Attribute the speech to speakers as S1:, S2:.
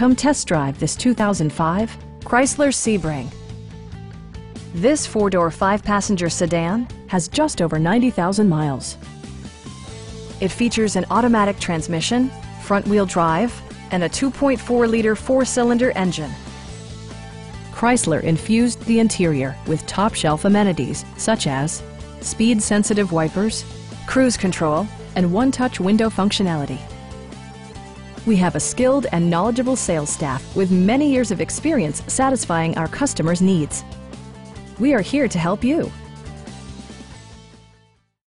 S1: Come test drive this 2005 Chrysler Sebring. This four-door, five-passenger sedan has just over 90,000 miles. It features an automatic transmission, front-wheel drive, and a 2.4-liter four-cylinder engine. Chrysler infused the interior with top-shelf amenities such as speed-sensitive wipers, cruise control, and one-touch window functionality. We have a skilled and knowledgeable sales staff with many years of experience satisfying our customers' needs. We are here to help you.